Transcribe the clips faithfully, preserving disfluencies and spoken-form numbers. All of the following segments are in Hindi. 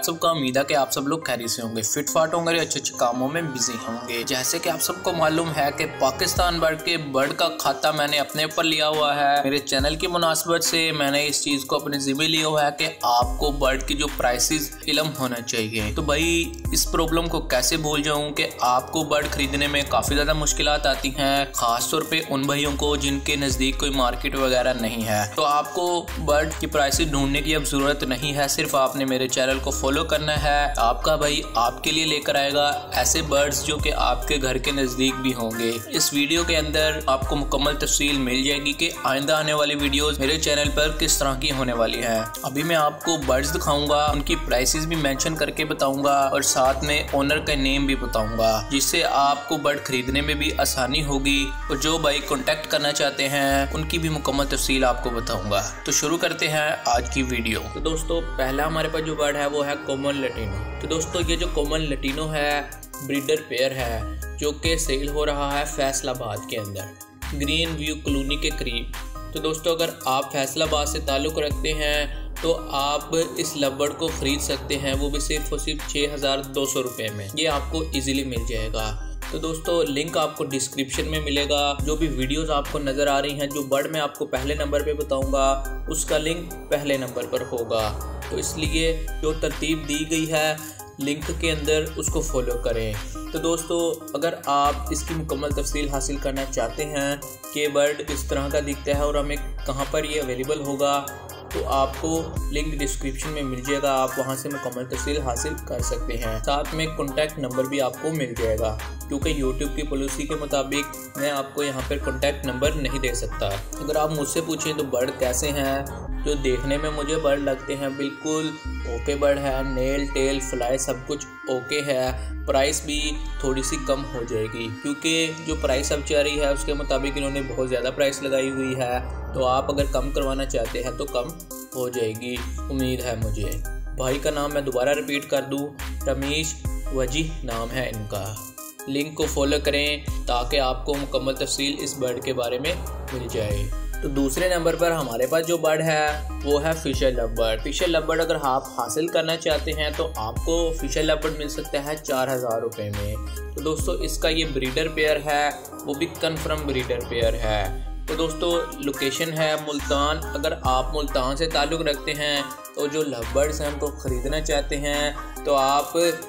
सबको उम्मीद है कि आप सब लोग खैरियत से होंगे, फिट फाट होंगे, अच्छे अच्छे कामों में बिजी होंगे। जैसे कि आप सबको मालूम है कि पाकिस्तान बर्ड के बर्ड का खाता मैंने अपने ऊपर लिया हुआ है। मेरे चैनल की मुनासबत से मैंने इस चीज़ को अपने जिम्मे लिया हुआ है कि आपको बर्ड की जो प्राइसेस इल्म होना चाहिए। तो भाई इस प्रॉब्लम को कैसे भूल जाऊँ कि आपको बर्ड खरीदने में काफ़ी ज़्यादा मुश्किलात आती हैं, ख़ास तौर पे उन भाइयों को जिनके नज़दीक कोई मार्केट वगैरह नहीं है। तो आपको बर्ड की प्राइसेस ढूंढने की अब ज़रूरत नहीं है, सिर्फ आपने मेरे चैनल को फॉलो करना है। आपका भाई आपके लिए लेकर आएगा ऐसे बर्ड्स जो कि आपके घर के नज़दीक भी होंगे। इस वीडियो के अंदर आपको मुकम्मल तफसील मिल जाएगी कि आइंदा आने वाली वीडियोस मेरे चैनल पर किस तरह की होने वाली हैं। अभी मैं आपको बर्ड्स दिखाऊंगा, उनकी प्राइसेस भी मेंशन करके बताऊंगा और साथ में ओनर का नेम भी बताऊंगा, जिससे आपको बर्ड खरीदने में भी आसानी होगी। और जो भाई कॉन्टेक्ट करना चाहते हैं उनकी भी मुकम्मल तफसील आपको बताऊंगा। तो शुरू करते हैं आज की वीडियो। तो दोस्तों पहला हमारे पास जो बर्ड है वो है कॉमन लैटिनो। तो दोस्तों ये जो कॉमन लैटिनो है ब्रीडर पेयर है जो कि सेल हो रहा है फैसलाबाद के अंदर, ग्रीन व्यू कॉलोनी के करीब। तो दोस्तों अगर आप फैसलाबाद से ताल्लुक़ रखते हैं तो आप इस लबर्ड को ख़रीद सकते हैं, वो भी सिर्फ और सिर्फ छः हज़ार दो सौ रुपये में। ये आपको इजीली मिल जाएगा। तो दोस्तों लिंक आपको डिस्क्रिप्शन में मिलेगा। जो भी वीडियोस आपको नज़र आ रही हैं, जो बर्ड मैं आपको पहले नंबर पे बताऊंगा उसका लिंक पहले नंबर पर होगा। तो इसलिए जो तरतीब दी गई है लिंक के अंदर उसको फॉलो करें। तो दोस्तों अगर आप इसकी मुकम्मल तफसील हासिल करना चाहते हैं कि बर्ड किस तरह का दिखता है और हमें कहाँ पर ये अवेलेबल होगा, तो आपको लिंक डिस्क्रिप्शन में मिल जाएगा, आप वहां से मुकम्मल तफसील हासिल कर सकते हैं। साथ में कॉन्टैक्ट नंबर भी आपको मिल जाएगा, क्योंकि यूट्यूब की पॉलिसी के मुताबिक मैं आपको यहाँ पर कॉन्टैक्ट नंबर नहीं दे सकता। अगर आप मुझसे पूछें तो बर्ड कैसे हैं, जो देखने में मुझे बर्ड लगते हैं बिल्कुल ओके बर्ड है, नेल टेल फ्लाई सब कुछ ओके है। प्राइस भी थोड़ी सी कम हो जाएगी, क्योंकि जो प्राइस अब चल रही है उसके मुताबिक इन्होंने बहुत ज़्यादा प्राइस लगाई हुई है। तो आप अगर कम करवाना चाहते हैं तो कम हो जाएगी, उम्मीद है मुझे। भाई का नाम मैं दोबारा रिपीट कर दूं, रमेश वजीह नाम है इनका। लिंक को फॉलो करें ताकि आपको मुकम्मल तफसील इस बर्ड के बारे में मिल जाए। तो दूसरे नंबर पर हमारे पास जो बर्ड है वो है फिशर लवबर्ड। फिशर लवबर्ड अगर आप हासिल करना चाहते हैं तो आपको फिशर लवबर्ड मिल सकता है चार हज़ार रुपये में। तो दोस्तों इसका ये ब्रीडर पेयर है, वो भी कन्फर्म ब्रीडर पेयर है। तो दोस्तों लोकेशन है मुल्तान। अगर आप मुल्तान से ताल्लुक़ रखते हैं तो जो लवबर्ड्स हैं उनको ख़रीदना चाहते हैं तो आप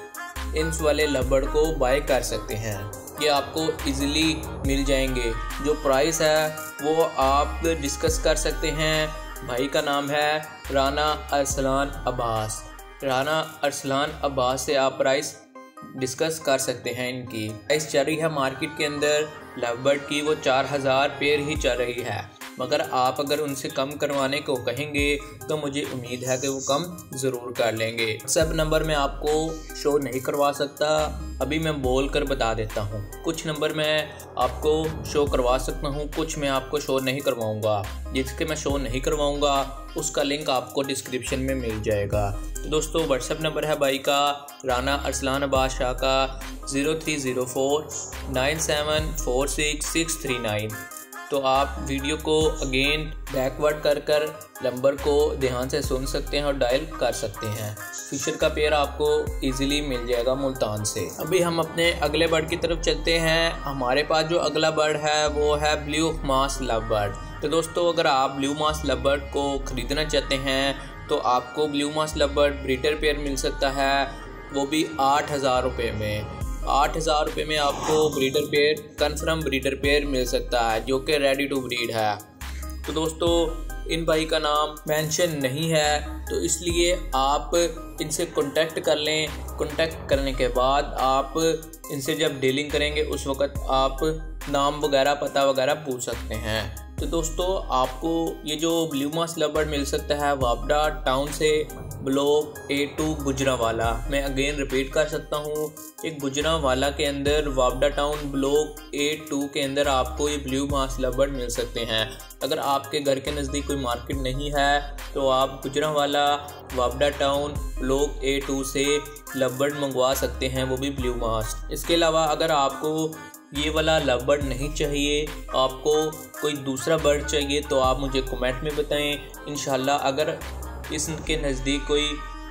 इन वाले लवबर्ड को बाय कर सकते हैं, ये आपको इजीली मिल जाएंगे। जो प्राइस है वो आप डिस्कस कर सकते हैं। भाई का नाम है राना अरसलान अब्बास। राना अरसलान अब्बास से आप प्राइस डिस्कस कर सकते हैं। इनकी प्राइस चल रही है मार्केट के अंदर लवबर्ड की वो चार हज़ार पेयर ही चल रही है, मगर आप अगर उनसे कम करवाने को कहेंगे तो मुझे उम्मीद है कि वो कम ज़रूर कर लेंगे। व्हाट्सएप नंबर मैं आपको शो नहीं करवा सकता, अभी मैं बोल कर बता देता हूँ। कुछ नंबर मैं आपको शो करवा सकता हूँ, कुछ मैं आपको शो नहीं करवाऊँगा। जिसके मैं शो नहीं करवाऊँगा उसका लिंक आपको डिस्क्रिप्शन में मिल जाएगा। तो दोस्तों व्हाट्सएप नंबर है भाई का राना अरसलान अब्बास शाह का zero three zero four nine seven four six six three nine. तो आप वीडियो को अगेन बैकवर्ड कर कर नंबर को ध्यान से सुन सकते हैं और डायल कर सकते हैं। फिशर का पेयर आपको इजीली मिल जाएगा मुल्तान से। अभी हम अपने अगले बर्ड की तरफ चलते हैं। हमारे पास जो अगला बर्ड है वो है ब्लू मास लवबर्ड। तो दोस्तों अगर आप ब्लू मास लवबर्ड को ख़रीदना चाहते हैं तो आपको blue mask lovebird breeder pair मिल सकता है, वो भी आठ हज़ार रुपये में। आठ हज़ार रुपये में आपको breeder pair confirm breeder pair मिल सकता है जो कि रेडी टू ब्रीड है। तो दोस्तों इन भाई का नाम मेंशन नहीं है, तो इसलिए आप इनसे कांटेक्ट कर लें। कांटेक्ट करने के बाद आप इनसे जब डीलिंग करेंगे उस वक़्त आप नाम वगैरह पता वगैरह पूछ सकते हैं। तो दोस्तों आपको ये जो ब्लू मास लवबर्ड मिल सकता है वापडा टाउन से, ब्लॉक ए टू गुजरांवाला। मैं अगेन रिपीट कर सकता हूँ, एक गुजरांवाला के अंदर Wapda town block A two के अंदर आपको ये ब्लू मास लवबर्ड मिल सकते हैं। अगर आपके घर के नज़दीक कोई मार्केट नहीं है तो आप Gujranwala Wapda town block A two से लवबर्ड मंगवा सकते हैं, वो भी ब्लू मास। इसके अलावा अगर आपको ये वाला लवबर्ड नहीं चाहिए, आपको कोई दूसरा बर्ड चाहिए, तो आप मुझे कमेंट में बताएं। इंशाल्लाह अगर इसके नज़दीक कोई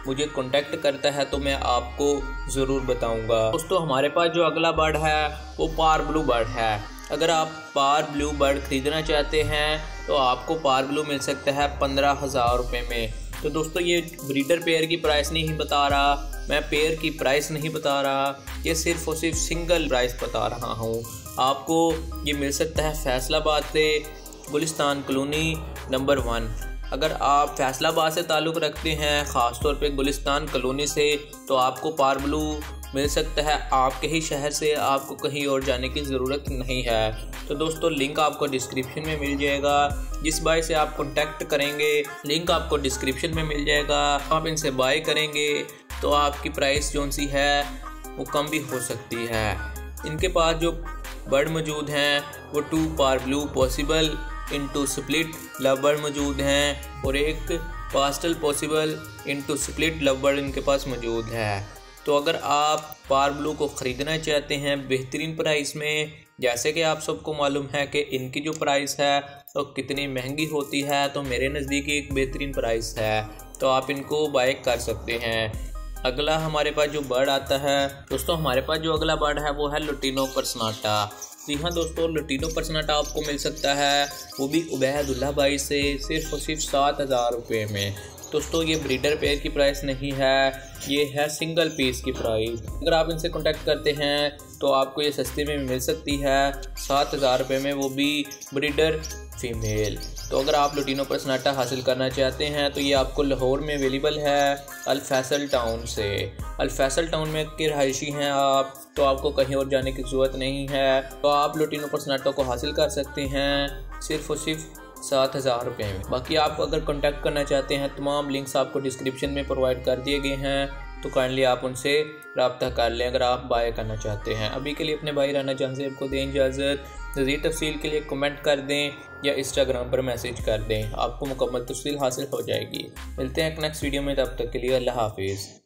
मुझे कांटेक्ट करता है तो मैं आपको ज़रूर बताऊंगा। दोस्तों हमारे पास जो अगला बर्ड है वो पार ब्लू बर्ड है। अगर आप पार ब्लू बर्ड ख़रीदना चाहते हैं तो आपको पार ब्लू मिल सकता है पंद्रह हज़ार रुपये में। तो दोस्तों ये ब्रीडर पेयर की प्राइस नहीं बता रहा, मैं पेयर की प्राइस नहीं बता रहा, ये सिर्फ और सिर्फ सिंगल प्राइस बता रहा हूँ। आपको ये मिल सकता है फैसलाबाद से, गुलिस्तान कॉलोनी नंबर वन। अगर आप फैसलाबाद से ताल्लुक़ रखते हैं, ख़ास तौर पे गुलिस्तान कॉलोनी से, तो आपको पार ब्लू मिल सकता है आपके ही शहर से, आपको कहीं और जाने की ज़रूरत नहीं है। तो दोस्तों लिंक आपको डिस्क्रिप्शन में मिल जाएगा, जिस बाय से आप कांटेक्ट करेंगे लिंक आपको डिस्क्रिप्शन में मिल जाएगा। आप इनसे बाय करेंगे तो आपकी प्राइस जो सी है वो कम भी हो सकती है। इनके पास जो बर्ड मौजूद हैं वो two pair blue possible into split love bird मौजूद हैं और एक pastel possible into split love bird इनके पास मौजूद है। तो अगर आप पार ब्लू को ख़रीदना चाहते हैं बेहतरीन प्राइस में, जैसे कि आप सबको मालूम है कि इनकी जो प्राइस है तो कितनी महंगी होती है, तो मेरे नज़दीक एक बेहतरीन प्राइस है, तो आप इनको बाय कर सकते हैं। अगला हमारे पास जो बर्ड आता है दोस्तों, हमारे पास जो अगला बर्ड है वो है लुटिनो पर्सनाटा। जी हाँ दोस्तों, लुटिनो पर्सनाटा आपको मिल सकता है वो भी उबैदुल्लाह भाई से सिर्फ और सिर्फ सात हज़ार रुपये में। दोस्तों ये ब्रीडर पेयर की प्राइस नहीं है, ये है सिंगल पीस की प्राइस। अगर आप इनसे कांटेक्ट करते हैं तो आपको ये सस्ते में मिल सकती है सात हज़ार रुपये में, वो भी ब्रीडर फीमेल। तो अगर आप लुटिनो पर्सनाटा हासिल करना चाहते हैं तो ये आपको लाहौर में अवेलेबल है अल फैसल टाउन से। अल फैसल टाउन में के रहायशी हैं आप, तो आपको कहीं और जाने की ज़रूरत नहीं है। तो आप लुटिनो पर्सनाटा को हासिल कर सकते हैं सिर्फ और सिर्फ सात हज़ार रुपये में। बाकी आप अगर कांटेक्ट करना चाहते हैं तमाम लिंक्स आपको डिस्क्रिप्शन में प्रोवाइड कर दिए गए हैं, तो काइंडली आप उनसे रब्ता कर लें अगर आप बाय करना चाहते हैं। अभी के लिए अपने भाई राना जहां से आपको दें इजाज़त। मज़ीद तफसील के लिए कमेंट कर दें या इंस्टाग्राम पर मैसेज कर दें, आपको मुकम्मल तफसील हासिल हो जाएगी। मिलते हैं एक नेक्स्ट वीडियो में, तब तक के लिए अल्लाह हाफिज़।